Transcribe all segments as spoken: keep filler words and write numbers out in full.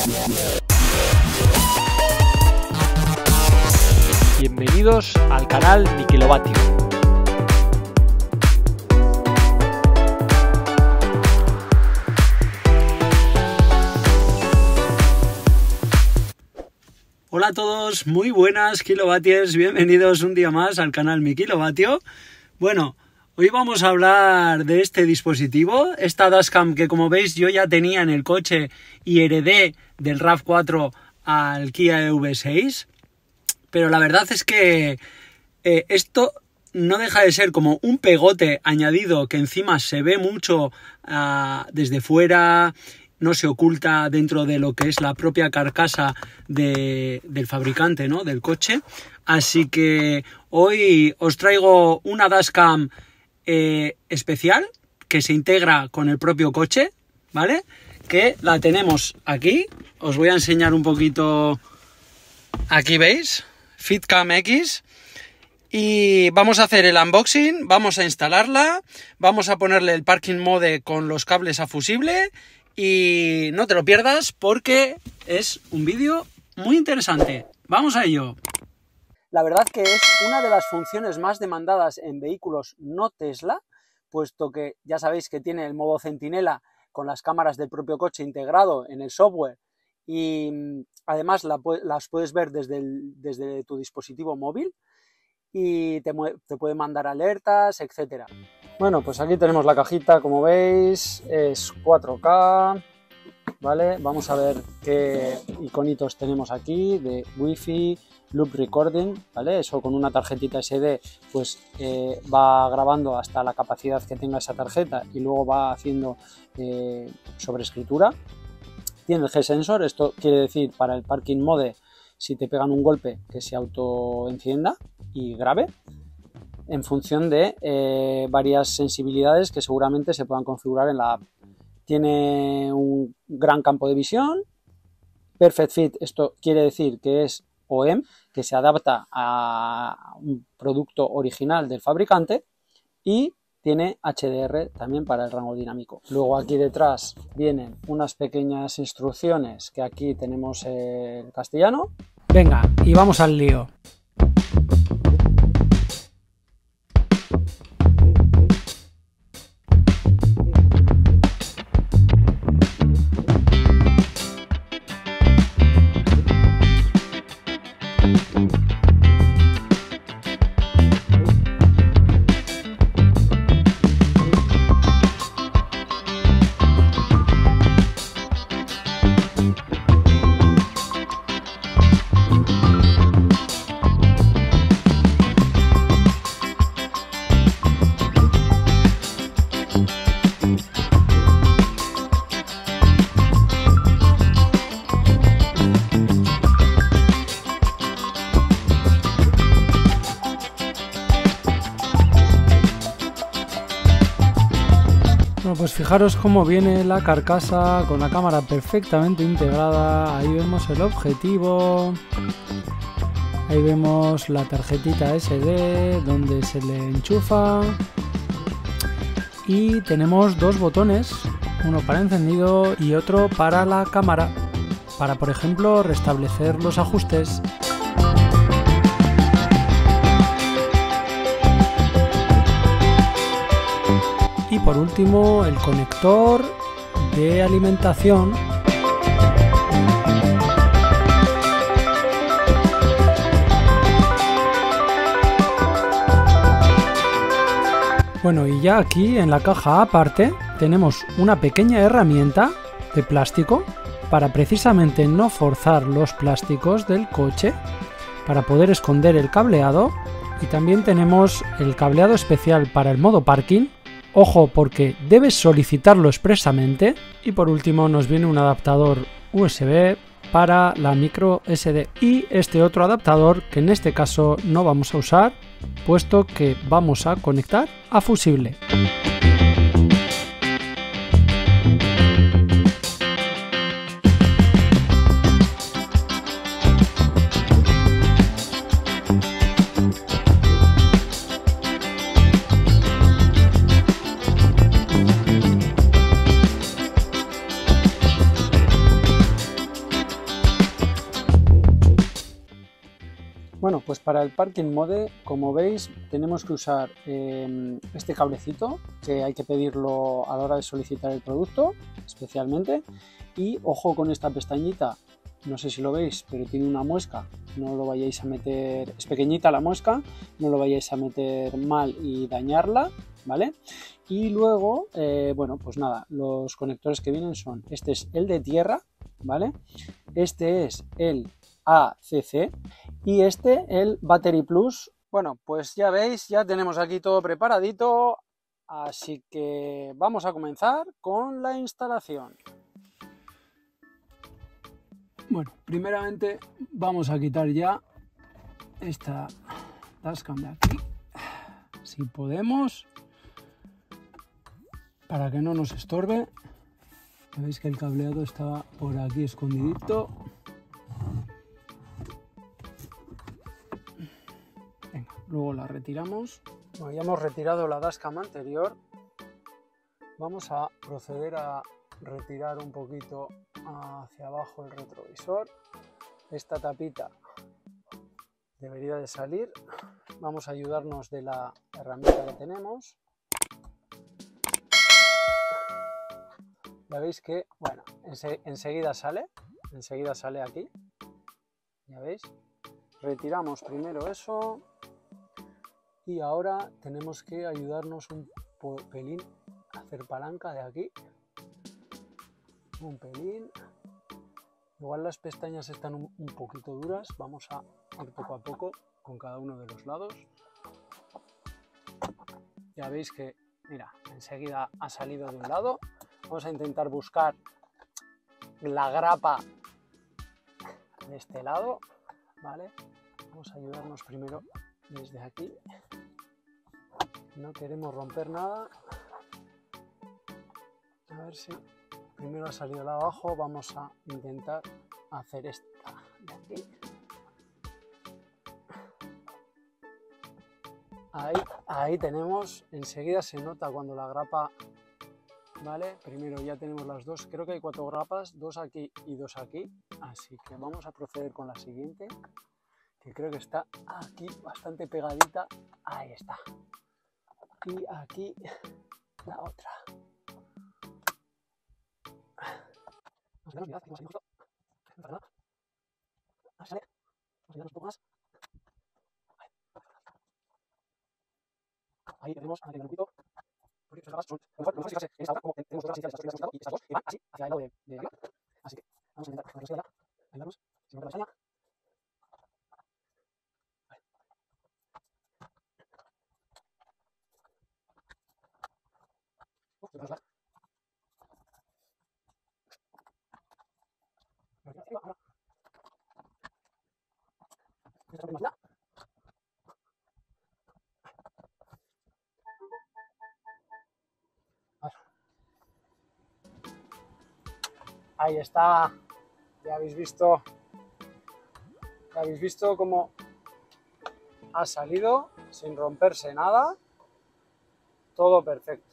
Bienvenidos al canal Mi Kilovatio. Hola a todos, muy buenas kilovatiers, bienvenidos un día más al canal Mi Kilovatio. Bueno, hoy vamos a hablar de este dispositivo, esta dashcam que como veis yo ya tenía en el coche y heredé del RAV cuatro al Kia E V seis. Pero la verdad es que eh, esto no deja de ser como un pegote añadido que encima se ve mucho uh, desde fuera, no se oculta dentro de lo que es la propia carcasa de, del fabricante, ¿no? Del coche. Así que hoy os traigo una dashcam eh, especial que se integra con el propio coche, ¿vale? Que la tenemos aquí. Os voy a enseñar un poquito. Aquí veis. FitCam X, y vamos a hacer el unboxing, vamos a instalarla, vamos a ponerle el parking mode con los cables a fusible y no te lo pierdas porque es un vídeo muy interesante. ¡Vamos a ello! La verdad que es una de las funciones más demandadas en vehículos no Tesla, puesto que ya sabéis que tiene el modo centinela con las cámaras del propio coche integrado en el software. Y además la, las puedes ver desde, el, desde tu dispositivo móvil y te, te puede mandar alertas, etcétera. Bueno, pues aquí tenemos la cajita, como veis, es cuatro K, ¿vale? Vamos a ver qué iconitos tenemos aquí de Wi-Fi, Loop Recording, ¿vale? Eso con una tarjetita ese de pues eh, va grabando hasta la capacidad que tenga esa tarjeta y luego va haciendo eh, sobreescritura. Tiene el G-Sensor, esto quiere decir para el parking mode, si te pegan un golpe, que se autoencienda y grabe, en función de eh, varias sensibilidades que seguramente se puedan configurar en la app. Tiene un gran campo de visión, Perfect Fit, esto quiere decir que es O E M, que se adapta a un producto original del fabricante, y tiene H D R también para el rango dinámico. Luego aquí detrás vienen unas pequeñas instrucciones que aquí tenemos el castellano. Venga, y vamos al lío. Bueno, pues fijaros cómo viene la carcasa con la cámara perfectamente integrada. Ahí vemos el objetivo, ahí vemos la tarjetita ese de donde se le enchufa, y tenemos dos botones, uno para encendido y otro para la cámara, para por ejemplo restablecer los ajustes. Y por último el conector de alimentación Bueno, y ya aquí en la caja aparte tenemos una pequeña herramienta de plástico para precisamente no forzar los plásticos del coche, para poder esconder el cableado, y también tenemos el cableado especial para el modo parking. Ojo, porque debes solicitarlo expresamente. Y por último nos viene un adaptador U S B para la micro S D y este otro adaptador que en este caso no vamos a usar, puesto que vamos a conectar a fusible. Bueno, pues para el parking mode, como veis, tenemos que usar eh, este cablecito, que hay que pedirlo a la hora de solicitar el producto, especialmente. Y ojo con esta pestañita, no sé si lo veis, pero tiene una muesca, no lo vayáis a meter, es pequeñita la muesca, no lo vayáis a meter mal y dañarla, ¿vale? Y luego, eh, bueno, pues nada, los conectores que vienen son, este es el de tierra, ¿vale? Este es el A C C y este el Battery Plus. Bueno, pues ya veis, ya tenemos aquí todo preparadito, así que vamos a comenzar con la instalación. Bueno, primeramente vamos a quitar ya esta dashcam de aquí, si podemos, para que no nos estorbe. Veis que el cableado está por aquí escondidito. Venga, luego la retiramos. Bueno, ya hemos retirado la dashcam anterior. Vamos a proceder a retirar un poquito hacia abajo el retrovisor. Esta tapita debería de salir. Vamos a ayudarnos de la herramienta que tenemos. Ya veis que, bueno, ense enseguida sale, enseguida sale aquí. Ya veis. Retiramos primero eso. Y ahora tenemos que ayudarnos un pelín a hacer palanca de aquí. Un pelín. Igual las pestañas están un, un poquito duras. Vamos a ir poco a poco con cada uno de los lados. Ya veis que, mira, enseguida ha salido de un lado. Vamos a intentar buscar la grapa de este lado, ¿vale? Vamos a ayudarnos primero desde aquí. No queremos romper nada. A ver si primero ha salido la de abajo. Vamos a intentar hacer esta de aquí. Ahí, ahí tenemos. Enseguida se nota cuando la grapa... Vale, primero ya tenemos las dos, creo que hay cuatro grapas, dos aquí y dos aquí, así que vamos a proceder con la siguiente, que creo que está aquí bastante pegadita, ahí está, y aquí la otra. Ahí tenemos un poquito. Porque estas son, lo mejor, lo mejor es fijarse en esta otra, como tenemos dos iniciales, estas dos y estas dos, y van así, hacia el lado de, de arriba. Así que vamos a intentar que nos quede ya, ayudarnos, sin romper la pestaña. Vale. Uf, me pasa. Me queda arriba, ahora. Esta es la Ahí está, ya habéis visto, ya habéis visto cómo ha salido sin romperse nada, todo perfecto.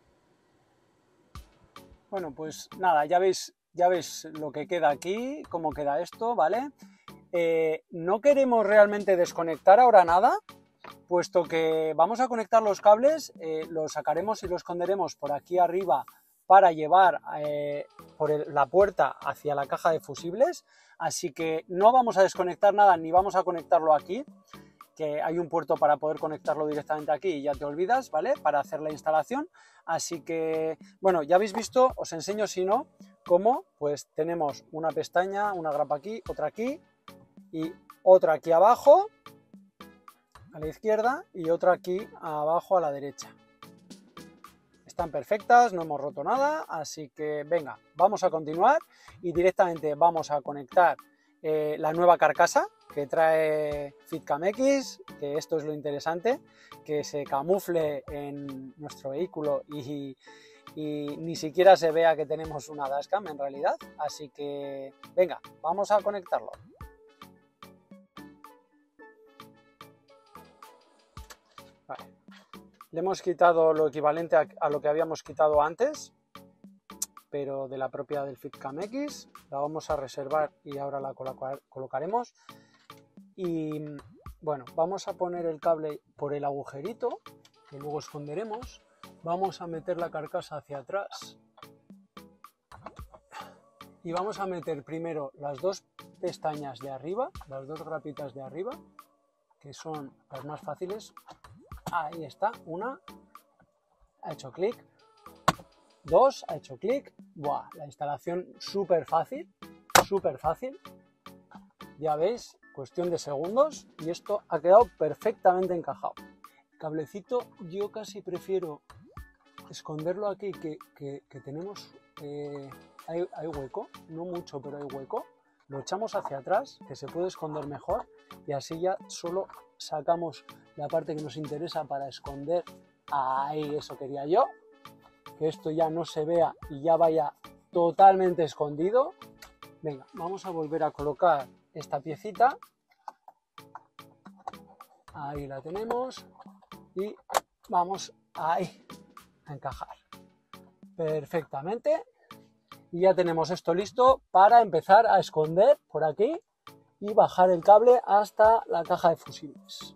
Bueno, pues nada, ya veis, ya veis lo que queda aquí, cómo queda esto, ¿vale? Eh, no queremos realmente desconectar ahora nada, puesto que vamos a conectar los cables, eh, los sacaremos y los esconderemos por aquí arriba para llevar eh, por el, la puerta hacia la caja de fusibles, así que no vamos a desconectar nada ni vamos a conectarlo aquí, que hay un puerto para poder conectarlo directamente aquí y ya te olvidas, ¿vale? Para hacer la instalación, así que, bueno, ya habéis visto, os enseño si no, cómo, pues tenemos una pestaña, una grapa aquí, otra aquí y otra aquí abajo, a la izquierda, y otra aquí abajo a la derecha. Están perfectas, no hemos roto nada, así que venga, vamos a continuar y directamente vamos a conectar eh, la nueva carcasa que trae Fitcam X, que esto es lo interesante, que se camufle en nuestro vehículo y, y ni siquiera se vea que tenemos una dashcam en realidad, así que venga, vamos a conectarlo. Vale. Le hemos quitado lo equivalente a, a lo que habíamos quitado antes, pero de la propia del Fitcam X. La vamos a reservar y ahora la colocar, colocaremos. Y bueno, vamos a poner el cable por el agujerito, que luego esconderemos. Vamos a meter la carcasa hacia atrás. Y vamos a meter primero las dos pestañas de arriba, las dos grapitas de arriba, que son las más fáciles. Ahí está, una, ha hecho clic, dos, ha hecho clic. Buah, la instalación súper fácil, súper fácil. Ya veis, cuestión de segundos y esto ha quedado perfectamente encajado. El cablecito yo casi prefiero esconderlo aquí, que, que, que tenemos... Eh, Hay, hay hueco, no mucho, pero hay hueco. Lo echamos hacia atrás, que se puede esconder mejor, y así ya solo sacamos la parte que nos interesa para esconder. Ahí, eso quería yo, que esto ya no se vea y ya vaya totalmente escondido. Venga, vamos a volver a colocar esta piecita. Ahí la tenemos y vamos ahí a encajar perfectamente. Y ya tenemos esto listo para empezar a esconder por aquí y bajar el cable hasta la caja de fusibles.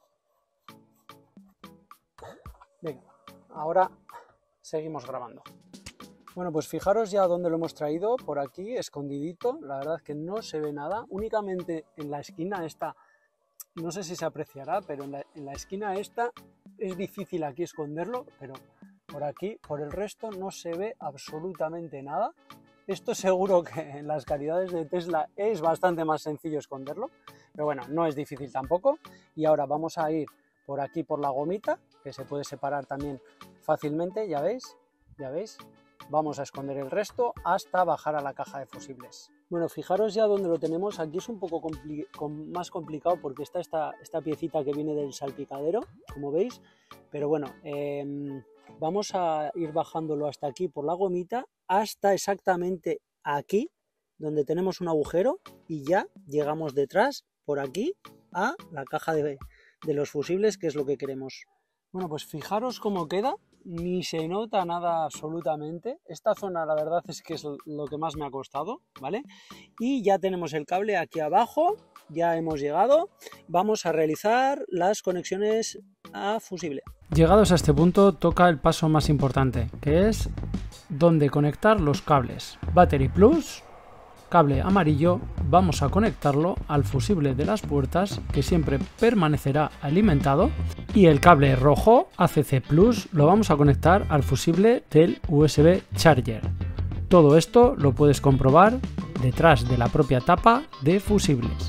Venga, ahora seguimos grabando. Bueno, pues fijaros ya dónde lo hemos traído, por aquí, escondidito. La verdad es que no se ve nada, únicamente en la esquina esta, no sé si se apreciará, pero en la, en la esquina esta es difícil aquí esconderlo, pero... por aquí, por el resto, no se ve absolutamente nada. Esto seguro que en las calidades de Tesla es bastante más sencillo esconderlo, pero bueno, no es difícil tampoco. Y ahora vamos a ir por aquí por la gomita, que se puede separar también fácilmente, ya veis, ya veis. Vamos a esconder el resto hasta bajar a la caja de fusibles. Bueno, fijaros ya dónde lo tenemos. Aquí es un poco compli com más complicado porque está esta, esta piecita que viene del salpicadero, como veis. Pero bueno, eh, vamos a ir bajándolo hasta aquí por la gomita, hasta exactamente aquí, donde tenemos un agujero, y ya llegamos detrás, por aquí, a la caja de, de los fusibles, que es lo que queremos. Bueno, pues fijaros cómo queda, ni se nota nada absolutamente. Esta zona la verdad es que es lo que más me ha costado, ¿vale? Y ya tenemos el cable aquí abajo, ya hemos llegado. Vamos a realizar las conexiones a fusible. Llegados a este punto toca el paso más importante, que es donde conectar los cables. Battery Plus, cable amarillo, vamos a conectarlo al fusible de las puertas, que siempre permanecerá alimentado, y el cable rojo A C C Plus lo vamos a conectar al fusible del U S B Charger. Todo esto lo puedes comprobar detrás de la propia tapa de fusibles.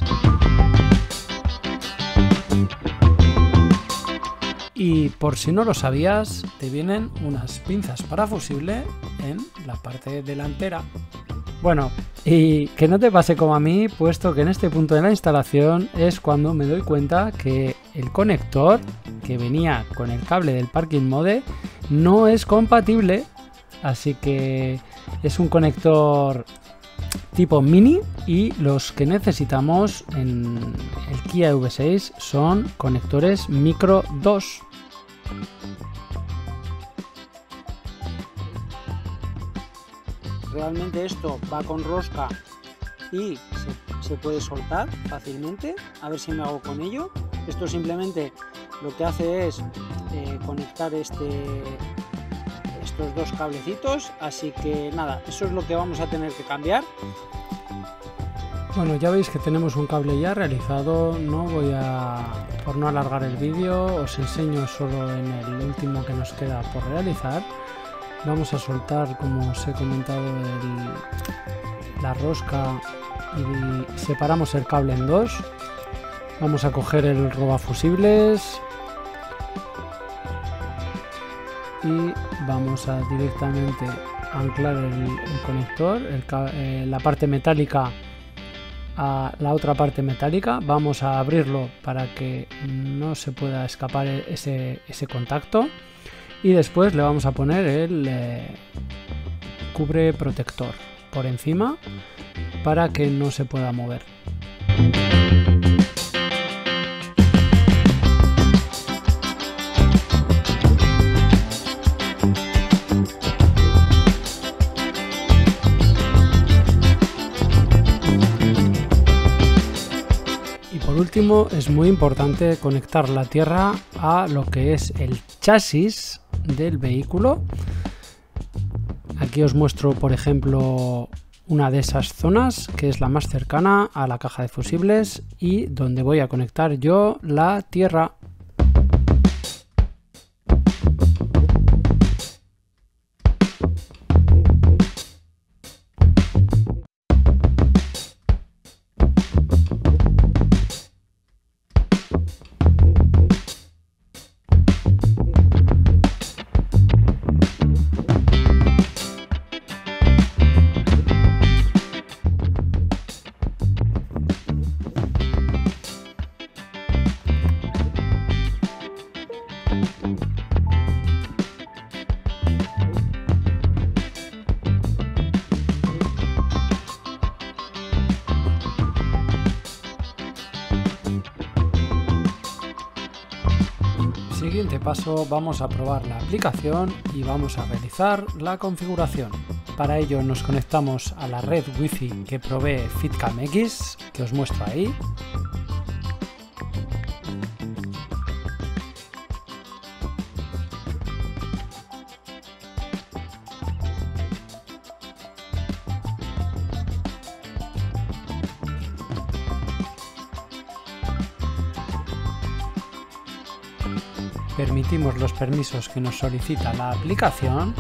Y por si no lo sabías, te vienen unas pinzas para fusible en la parte delantera. Bueno, y que no te pase como a mí, puesto que en este punto de la instalación es cuando me doy cuenta que el conector que venía con el cable del Parking Mode no es compatible, así que es un conector tipo mini y los que necesitamos en el Kia E V seis son conectores micro dos. Realmente esto va con rosca y se, se puede soltar fácilmente. A ver si me hago con ello. Esto simplemente lo que hace es eh, conectar este, estos dos cablecitos. Así que nada, eso es lo que vamos a tener que cambiar. Bueno, ya veis que tenemos un cable ya realizado. No voy a, por no alargar el vídeo, os enseño solo en el último que nos queda por realizar. Vamos a soltar, como os he comentado, el, la rosca y separamos el cable en dos. Vamos a coger el robafusibles y vamos a directamente anclar el, el conector, el, eh, la parte metálica a la otra parte metálica. Vamos a abrirlo para que no se pueda escapar ese, ese contacto. Y después le vamos a poner el eh, cubre protector por encima para que no se pueda mover. Por último, es muy importante conectar la tierra a lo que es el chasis del vehículo. Aquí os muestro, por ejemplo, una de esas zonas que es la más cercana a la caja de fusibles y donde voy a conectar yo la tierra. Siguiente paso, vamos a probar la aplicación y vamos a realizar la configuración. Para ello nos conectamos a la red Wi-Fi que provee FitCamX, que os muestro ahí. Permitimos los permisos que nos solicita la aplicación.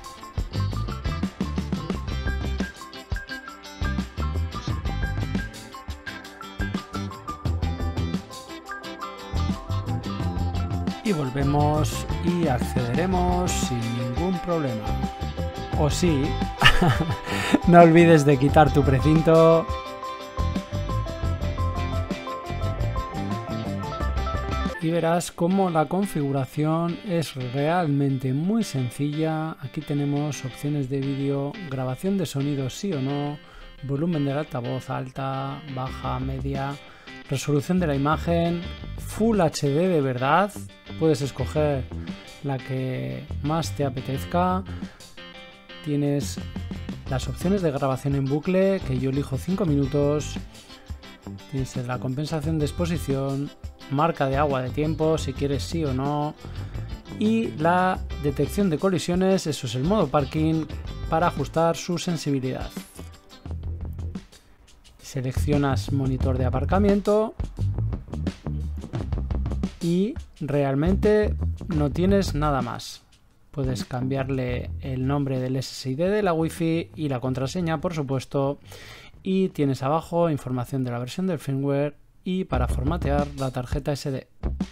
Y volvemos y accederemos sin ningún problema. O sí, no olvides de quitar tu precinto. Y verás cómo la configuración es realmente muy sencilla. Aquí tenemos opciones de vídeo, grabación de sonido sí o no, volumen del altavoz alta, baja, media, resolución de la imagen, Full H D de verdad. Puedes escoger la que más te apetezca. Tienes las opciones de grabación en bucle, que yo elijo cinco minutos. Tienes la compensación de exposición, marca de agua de tiempo, si quieres sí o no, y la detección de colisiones, eso es el modo parking, para ajustar su sensibilidad. Seleccionas monitor de aparcamiento y realmente no tienes nada más. Puedes cambiarle el nombre del S S I D de la Wi-Fi y la contraseña, por supuesto, y tienes abajo información de la versión del firmware y para formatear la tarjeta ese de.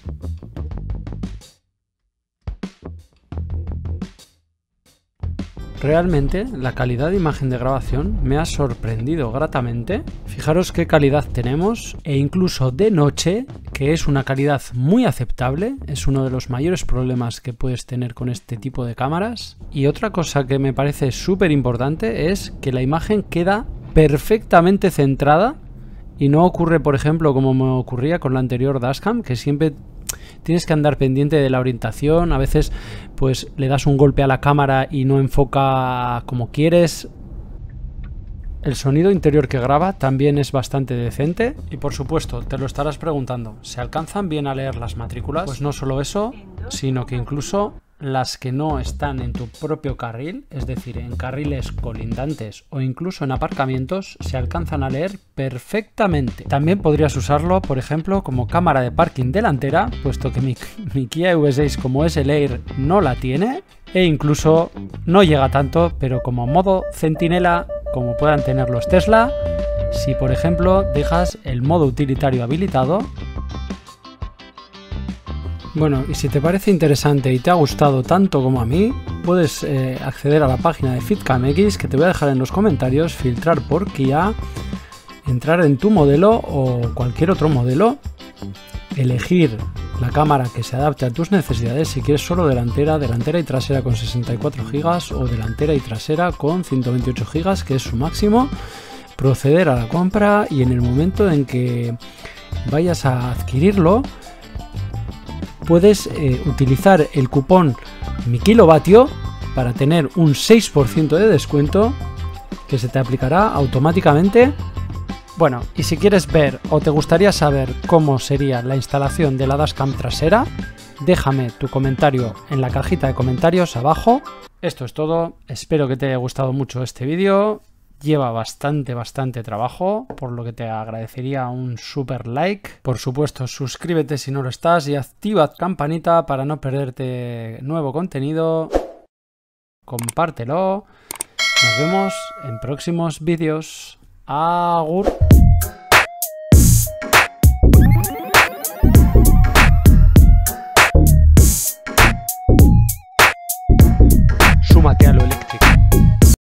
Realmente la calidad de imagen de grabación me ha sorprendido gratamente. Fijaros qué calidad tenemos, e incluso de noche, que es una calidad muy aceptable. Es uno de los mayores problemas que puedes tener con este tipo de cámaras. Y otra cosa que me parece súper importante es que la imagen queda perfectamente centrada. Y no ocurre, por ejemplo, como me ocurría con la anterior dashcam, que siempre tienes que andar pendiente de la orientación. A veces pues le das un golpe a la cámara y no enfoca como quieres. El sonido interior que graba también es bastante decente. Y por supuesto, te lo estarás preguntando, ¿se alcanzan bien a leer las matrículas? Pues no solo eso, sino que incluso las que no están en tu propio carril, es decir, en carriles colindantes o incluso en aparcamientos, se alcanzan a leer perfectamente. También podrías usarlo, por ejemplo, como cámara de parking delantera, puesto que mi, mi Kia E V seis como es el Air no la tiene, e incluso no llega tanto, pero como modo centinela, como puedan tener los Tesla, si por ejemplo dejas el modo utilitario habilitado. Bueno, y si te parece interesante y te ha gustado tanto como a mí, puedes eh, acceder a la página de FitCamX, que te voy a dejar en los comentarios, filtrar por Kia, entrar en tu modelo o cualquier otro modelo, elegir la cámara que se adapte a tus necesidades, si quieres solo delantera, delantera y trasera con sesenta y cuatro gigas o delantera y trasera con ciento veintiocho gigas, que es su máximo, proceder a la compra y en el momento en que vayas a adquirirlo, puedes eh, utilizar el cupón mi kilovatio para tener un seis por ciento de descuento que se te aplicará automáticamente Bueno, y si quieres ver o te gustaría saber cómo sería la instalación de la dashcam trasera, déjame tu comentario en la cajita de comentarios abajo. Esto es todo, espero que te haya gustado mucho este vídeo. Lleva bastante, bastante trabajo, por lo que te agradecería un super like. Por supuesto, suscríbete si no lo estás y activa campanita para no perderte nuevo contenido. Compártelo. Nos vemos en próximos vídeos. Agur.